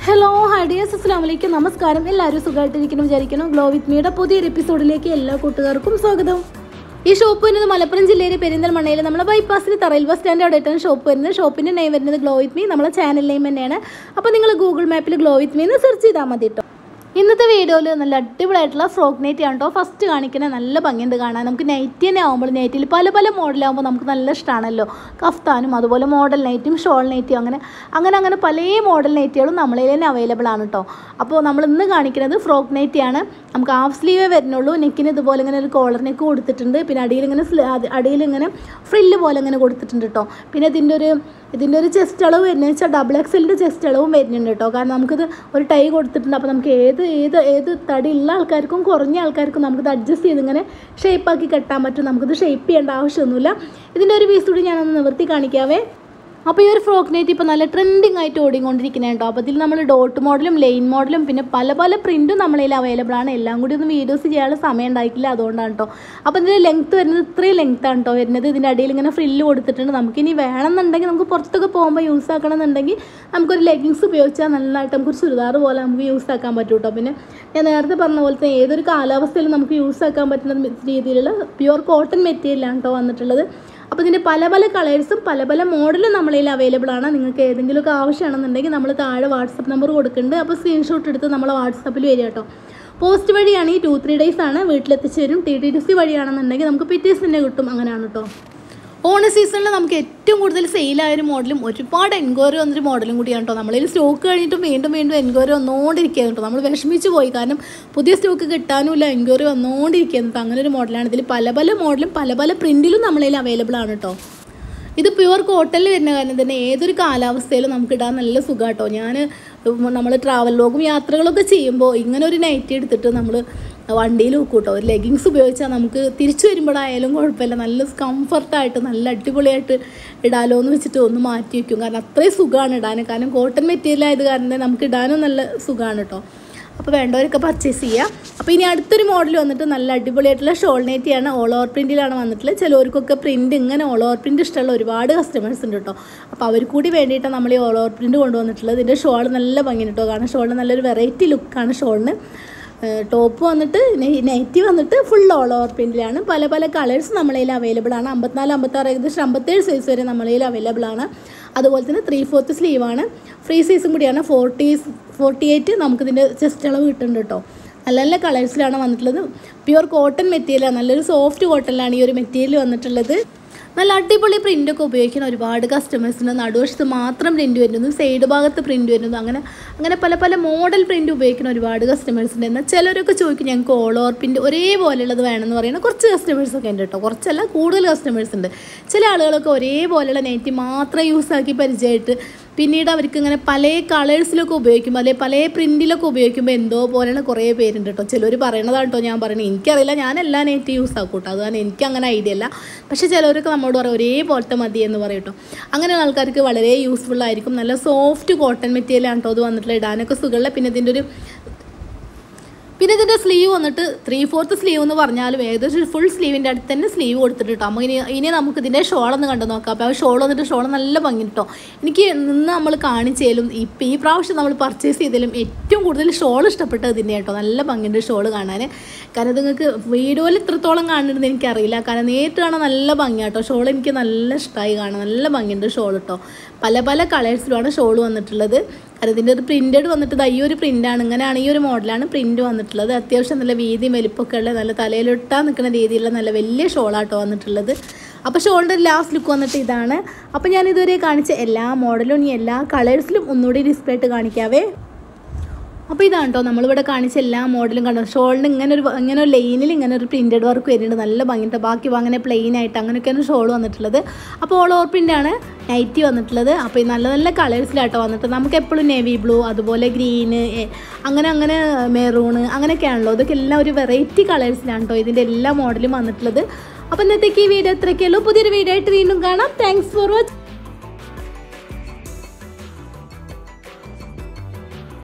Hello ഹൈഡിയസ് അസ്സലാമലൈക്കും നമസ്കാരം. എല്ലാവരും സുഖമായിട്ടിരിക്കണം വിചാരിക്കണം. ഗ്ലോ വിത്ത് മീയുടെ പുതിയൊരു എപ്പിസോഡിലേക്ക് എല്ലാ കൂട്ടുകാർക്കും സ്വാഗതം. ഈ ഷോപ്പ് വരുന്നത് മലപ്പുറം ജില്ലയിലെ പെരിന്തൽമണ്ണയിൽ നമ്മളെ ബൈപ്പാസിൽ തറയിൽ ബസ് സ്റ്റാൻഡ് അവിടെയാണ് ഷോപ്പ് വരുന്നത്. ഷോപ്പിൻ്റെ നെയിം വരുന്നത് ഗ്ലോ വിത്ത് മീ, നമ്മളെ ചാനൽ നെയിം തന്നെയാണ്. അപ്പോൾ നിങ്ങൾ ഗൂഗിൾ മാപ്പിൽ ഗ്ലോ വിത്ത് മീ എന്ന് സെർച്ച് ചെയ്താൽ മതി കേട്ടോ. ഇന്നത്തെ വീഡിയോയിൽ നല്ല അടിപൊളിയായിട്ടുള്ള ഫ്രോക്ക് നൈറ്റി ആണ് കേട്ടോ ഫസ്റ്റ് കാണിക്കുന്നത്. നല്ല ഭംഗിയുണ്ട് കാണാൻ. നമുക്ക് നൈറ്റി തന്നെ ആകുമ്പോൾ നൈറ്റിയിൽ പല പല മോഡലാകുമ്പോൾ നമുക്ക് നല്ല ഇഷ്ടമാണല്ലോ. കഫ്താനും അതുപോലെ മോഡൽ നൈറ്റിയും ഷോൾ നൈറ്റിയും അങ്ങനെ പല മോഡൽ നൈറ്റികളും നമ്മളതിൽ തന്നെ അവൈലബിൾ ആണ് കേട്ടോ. അപ്പോൾ നമ്മൾ ഇന്ന് കാണിക്കുന്നത് ഫ്രോക്ക് നൈറ്റിയാണ്. നമുക്ക് ഹാഫ് സ്ലീവേ വരുന്നുള്ളൂ. നെക്കിന് ഇതുപോലെ ഇങ്ങനെ ഒരു കോളർ നെക്ക് കൊടുത്തിട്ടുണ്ട്. പിന്നെ അടിയിലിങ്ങനെ ഫ്രില്ല് പോലെ ഇങ്ങനെ കൊടുത്തിട്ടുണ്ട് കേട്ടോ. പിന്നെ ഇതിൻ്റെ ഒരു ചെസ്റ്റ് അളവ് വരുന്നത് വെച്ചാൽ ഡബിൾ എക്സലിൻ്റെ ചെസ്റ്റ് അളവും വരുന്നുണ്ട് കേട്ടോ. കാരണം നമുക്കിത് ഒരു ടൈ കൊടുത്തിട്ടുണ്ട്. അപ്പോൾ നമുക്ക് ഏത് തടിയുള്ള ആൾക്കാർക്കും കുറഞ്ഞ ആൾക്കാർക്കും നമുക്കിത് അഡ്ജസ്റ്റ് ചെയ്ത് ഇങ്ങനെ ഷേപ്പാക്കി കെട്ടാൻ പറ്റും. നമുക്കിത് ഷേപ്പ് ചെയ്യേണ്ട ആവശ്യമൊന്നുമില്ല. ഇതിൻ്റെ ഒരു പീസ് കൂടി ഞാനൊന്ന് നിവർത്തി കാണിക്കാവേ. അപ്പോൾ ഈ ഒരു ഫ്രോക്ക് നൈറ്റ് ഇപ്പോൾ നല്ല ട്രെൻഡിങ് ആയിട്ട് ഓടിക്കൊണ്ടിരിക്കുന്നത് കേട്ടോ. അപ്പോൾ ഇതിൽ നമ്മൾ ഡോട്ട് മോഡലും ലൈൻ മോഡലും പിന്നെ പല പല പ്രിൻറ്റും നമ്മളതിൽ അവൈലബിൾ ആണ്. എല്ലാം കൂടി ഒന്നും വീഡിയോസ് ചെയ്യാനുള്ള സമയം ഉണ്ടായിട്ടില്ല, അതുകൊണ്ടാണ് കേട്ടോ. അപ്പോൾ ഇതിൻ്റെ ലെങ്ത്ത് വരുന്നത് ഇത്രയും ലെങ്ത്താണ് കേട്ടോ വരുന്നത്. ഇതിൻ്റെ അടിയിൽ ഇങ്ങനെ ഫ്രില്ല് കൊടുത്തിട്ടുണ്ട്. നമുക്കിനി വേണമെന്നുണ്ടെങ്കിൽ നമുക്ക് പുറത്തൊക്കെ പോകുമ്പോൾ യൂസ് ആക്കണമെന്നുണ്ടെങ്കിൽ നമുക്കൊരു ലെഗിങ്സ് ഉപയോഗിച്ചാൽ നല്ലതായിട്ട് നമുക്കൊരു ചുരിദാർ പോലെ നമുക്ക് യൂസ് ആക്കാൻ പറ്റും കേട്ടോ. പിന്നെ ഞാൻ നേരത്തെ പറഞ്ഞ പോലത്തെ ഏതൊരു കാലാവസ്ഥയിലും നമുക്ക് യൂസ് ആക്കാൻ പറ്റുന്ന രീതിയിലുള്ള പ്യുവർ കോട്ടൺ മെറ്റീരിയലാണ് കേട്ടോ വന്നിട്ടുള്ളത്. അപ്പോൾ ഇതിൻ്റെ പല പല കളേഴ്സും പല പല മോഡലും നമ്മളതിൽ അവൈലബിൾ ആണ്. നിങ്ങൾക്ക് ഏതെങ്കിലുമൊക്കെ ആവശ്യമാണെന്നുണ്ടെങ്കിൽ നമ്മൾ താഴെ വാട്സപ്പ് നമ്പർ കൊടുക്കുന്നുണ്ട്. അപ്പോൾ സ്ക്രീൻഷോട്ട് എടുത്ത് നമ്മൾ വാട്സപ്പിൽ വരിക കേട്ടോ. പോസ്റ്റ് വഴിയാണ് ഈ 2-3 days ആണ് വീട്ടിലെത്തിച്ച് വരും. TTC വഴിയാണെന്നുണ്ടെങ്കിൽ നമുക്ക് പിറ്റേഴ്സ് തന്നെ കിട്ടും. അങ്ങനെയാണ് കേട്ടോ. ഓണ സീസണിൽ നമുക്ക് ഏറ്റവും കൂടുതൽ സെയിലായൊരു മോഡലും ഒരുപാട് എൻക്വയറി വന്നൊരു മോഡലും കൂടിയാണ് കേട്ടോ. നമ്മളിൽ സ്റ്റോക്ക് കഴിഞ്ഞിട്ടും വീണ്ടും എൻക്വയറി വന്നുകൊണ്ടിരിക്കുകയാണ് കേട്ടോ. നമ്മൾ വിഷമിച്ച് പോയി, കാരണം പുതിയ സ്റ്റോക്ക് കിട്ടാനുമില്ല, എൻക്വയറി വന്നുകൊണ്ടിരിക്കുന്നത്. അങ്ങനെ ഒരു മോഡലാണ്. ഇതിൽ പല പല മോഡലും പല പല പ്രിൻറ്റിലും നമ്മളിൽ അവൈലബിൾ ആണ് കേട്ടോ. ഇത് പ്യുവർ കോട്ടണിൽ വരുന്ന കാരണം തന്നെ ഏതൊരു കാലാവസ്ഥയിലും നമുക്ക് ഇടാൻ നല്ല സുഖം കേട്ടോ. നമ്മൾ ട്രാവൽ ലോഗും യാത്രകളൊക്കെ ചെയ്യുമ്പോൾ ഇങ്ങനെ ഒരു നൈറ്റി എടുത്തിട്ട് നമ്മൾ വണ്ടിയിൽ വെക്കും കേട്ടോ. ഒരു ലെഗിങ്സ് ഉപയോഗിച്ചാൽ നമുക്ക് തിരിച്ചു വരുമ്പോഴായാലും കുഴപ്പമില്ല, നല്ല കംഫർട്ടായിട്ട് നല്ല അടിപൊളിയായിട്ട് ഇടാലോ എന്ന് വെച്ചിട്ട് ഒന്ന് മാറ്റി വയ്ക്കും. കാരണം അത്രയും സുഖമാണ് ഇടാൻ. കാരണം കോട്ടൺ മെറ്റീരിയൽ ആയത് കാരണം നമുക്ക് ഇടാനും നല്ല സുഖമാണ് കേട്ടോ. അപ്പോൾ വേണ്ടവരൊക്കെ പർച്ചേസ് ചെയ്യുക. അപ്പോൾ ഇനി അടുത്തൊരു മോഡൽ വന്നിട്ട് നല്ല അടിപൊളിയായിട്ടുള്ള ഷോൾ നൈറ്റിയാണ്. ഓൾ ഓവർ പ്രിൻറ്റിലാണ് വന്നിട്ടുള്ളത്. ചിലവർക്കൊക്കെ പ്രിൻറ്റ് ഇങ്ങനെ ഓൾ ഓവർ പ്രിൻറ്റ് ഇഷ്ടമുള്ള ഒരുപാട് കസ്റ്റമേഴ്സ് ഉണ്ട് കേട്ടോ. അപ്പോൾ അവർ കൂടി വേണ്ടിയിട്ടാണ് നമ്മൾ ഈ ഓൾ ഓവർ പ്രിൻറ്റ് കൊണ്ടുവന്നിട്ടുള്ളത്. ഇതിൻ്റെ ഷോൾ നല്ല ഭംഗിയുണ്ട് കേട്ടോ. കാരണം ഷോളിന് നല്ലൊരു വെറൈറ്റി ലുക്കാണ് ഷോളിന്. ടോപ്പ് വന്നിട്ട് നൈറ്റി വന്നിട്ട് ഫുൾ ഓൾ ഓവർ പ്രിൻറ്റിലാണ്. പല പല കളേഴ്സ് നമ്മളതിൽ അവൈലബിൾ ആണ്. 54, 56 ഏകദേശം 57 സൈസ് വരെ നമ്മളതിൽ അവൈലബിൾ ആണ്. അതുപോലെ തന്നെ 3/4 സ്ലീവാണ്. ഫ്രീ സൈസും കൂടിയാണ്. 48 നമുക്കിതിൻ്റെ ചെസ്റ്റ് അളവ് കിട്ടുന്നുണ്ട് കേട്ടോ. നല്ല നല്ല കളേഴ്സിലാണ് വന്നിട്ടുള്ളത്. പ്യുവർ കോട്ടൺ മെറ്റീരിയലാണ്. നല്ലൊരു സോഫ്റ്റ് കോട്ടണിലാണ് ഈ ഒരു മെറ്റീരിയൽ വന്നിട്ടുള്ളത്. നല്ല അടിപൊളി പ്രിൻ്റൊക്കെ ഉപയോഗിക്കുന്ന ഒരുപാട് കസ്റ്റമേഴ്സിന് നടുവശത്ത് മാത്രം പ്രിൻറ്റ് വരുന്നു, സൈഡ് ഭാഗത്ത് പ്രിൻറ്റ് വരുന്നു, അങ്ങനെ പല പല മോഡൽ പ്രിൻറ്റ് ഉപയോഗിക്കുന്ന ഒരുപാട് കസ്റ്റമേഴ്സിൻ്റെ. എന്നാൽ ചിലരൊക്കെ ചോദിക്കും ഞങ്ങൾക്ക് ഓൾ ഓവർ പ്രിൻറ്റ് ഒരേപോലെയുള്ളത് വേണമെന്ന് പറയുന്ന കുറച്ച് കസ്റ്റമേഴ്സൊക്കെ ഉണ്ട് കേട്ടോ. കുറച്ചല്ല, കൂടുതൽ കസ്റ്റമേഴ്സ് ഉണ്ട്. ചില ആളുകളൊക്കെ ഒരേപോലെയുള്ള നൈറ്റി മാത്രം യൂസാക്കി പരിചയമായിട്ട് പിന്നീട് അവർക്ക് ഇങ്ങനെ പല കളേഴ്സിലൊക്കെ ഉപയോഗിക്കുമ്പോൾ അല്ലെങ്കിൽ പല പ്രിൻറ്റിലൊക്കെ ഉപയോഗിക്കുമ്പോൾ എന്തോ പോലെയാണ് കുറേ പേരുണ്ട് കേട്ടോ. ചിലർ പറയണതാണ് കേട്ടോ ഞാൻ പറയണത്. എനിക്കറിയില്ല, ഞാൻ എല്ലാ നെറ്റ് യൂസ് ആക്കും കേട്ടോ. അതുകൊണ്ട് എനിക്ക് അങ്ങനെ ഐഡിയ അല്ല. പക്ഷേ ചിലവരൊക്കെ നമ്മോട് പറയും ഒരേപോലത്തെ മതി എന്ന് പറയും കേട്ടോ. അങ്ങനെയുള്ള ആൾക്കാർക്ക് വളരെ യൂസ്ഫുൾ ആയിരിക്കും. നല്ല സോഫ്റ്റ് കോട്ടൺ മെറ്റീരിയലാണ് കേട്ടോ അത് വന്നിട്ടുള്ള. ഇടാനൊക്കെ സുഖമുള്ള. പിന്നെ ഇതിൻ്റെ സ്ലീവ് വന്നിട്ട് 3/4 സ്ലീവ് എന്ന് പറഞ്ഞാലും ഏകദേശം ഫുൾ സ്ലീവിൻ്റെ അടുത്ത് തന്നെ സ്ലീവ് കൊടുത്തിട്ട് കേട്ടോ. അപ്പോൾ ഇനി നമുക്ക് ഇതിൻ്റെ ഷോളൊന്ന് കണ്ടു നോക്കാം. അപ്പോൾ ആ ഷോൾ വന്നിട്ട് ഷോൾ നല്ല ഭംഗി കേട്ടോ. എനിക്ക് നിന്ന് നമ്മൾ കാണിച്ചാലും ഈ പ്രാവശ്യം നമ്മൾ പർച്ചേസ് ചെയ്താലും ഏറ്റവും കൂടുതൽ ഷോൾ ഇഷ്ടപ്പെട്ടത് ഇതിൻ്റെ കേട്ടോ. നല്ല ഭംഗിയുണ്ട് ഷോൾ കാണാൻ. കാരണം നിങ്ങൾക്ക് വീഡിയോയിൽ ഇത്രത്തോളം കാണുന്നുണ്ടെന്ന് എനിക്കറിയില്ല. കാരണം നേരിട്ട് കാണാൻ നല്ല ഭംഗിയാണ് കേട്ടോ. ഷോൾ എനിക്ക് നല്ല ഇഷ്ടമായി കാണാൻ. നല്ല ഭംഗിയുണ്ട് ഷോൾ കേട്ടോ. പല പല കളേഴ്സിലുമാണ് ഷോൾ വന്നിട്ടുള്ളത്. കാരണം ഇതിൻ്റെ ഒരു പ്രിൻറ്റഡ് വന്നിട്ട് ഈ ഒരു പ്രിൻ്റാണ്. ഇങ്ങനെയാണ് ഈ ഒരു മോഡലാണ് പ്രിൻറ്റ് വന്നിട്ടുള്ളത്. അത്യാവശ്യം നല്ല വീതിയും വലിപ്പമൊക്കെ ഉള്ള നല്ല തലയിലിട്ടാൻ നിൽക്കുന്ന രീതിയിലുള്ള നല്ല വലിയ ഷോളാട്ടോ വന്നിട്ടുള്ളത്. അപ്പോൾ ഷോളിൻ്റെ ലാസ്റ്റ് ലുക്ക് വന്നിട്ട് ഇതാണ്. അപ്പോൾ ഞാൻ ഇതുവരെ കാണിച്ച എല്ലാ മോഡലും ഇനി എല്ലാ കളേഴ്സിലും ഒന്നുകൂടി ഡിസ്പ്ലേ ആയിട്ട് കാണിക്കാവേ. അപ്പോൾ ഇതാണ് കേട്ടോ നമ്മളിവിടെ കാണിച്ച എല്ലാ മോഡലും കണ്ടോ. ഷോളിന് ഇങ്ങനെ ഒരു ലൈനിൽ ഇങ്ങനെ ഒരു പ്രിൻറ്റഡ് വർക്ക് വരുന്നുണ്ട്. നല്ല ഭംഗിയുണ്ട്. ബാക്കി അങ്ങനെ പ്ലെയിൻ ആയിട്ട് അങ്ങനെയൊക്കെയാണ് ഷോൾ വന്നിട്ടുള്ളത്. അപ്പോൾ ഓൾ ഓവർ പ്രിൻ്റാണ് നൈറ്റി വന്നിട്ടുള്ളത്. അപ്പോൾ ഈ നല്ല നല്ല കളേഴ്സിലാട്ടോ വന്നിട്ട്. നമുക്ക് എപ്പോഴും നേവി ബ്ലൂ, അതുപോലെ ഗ്രീന്, അങ്ങനെ മെറൂണ് അങ്ങനെയൊക്കെയാണല്ലോ. ഇതൊക്കെ എല്ലാം ഒരു വെറൈറ്റി കളേഴ്സിലാണ് കേട്ടോ ഇതിൻ്റെ എല്ലാ മോഡലും വന്നിട്ടുള്ളത്. അപ്പോൾ ഇന്നത്തേക്ക് ഈ വീഡിയോ ഇത്രയൊക്കെയുള്ളൂ. പുതിയൊരു വീഡിയോ ആയിട്ട് വീണ്ടും കാണാം. Thanks for watching.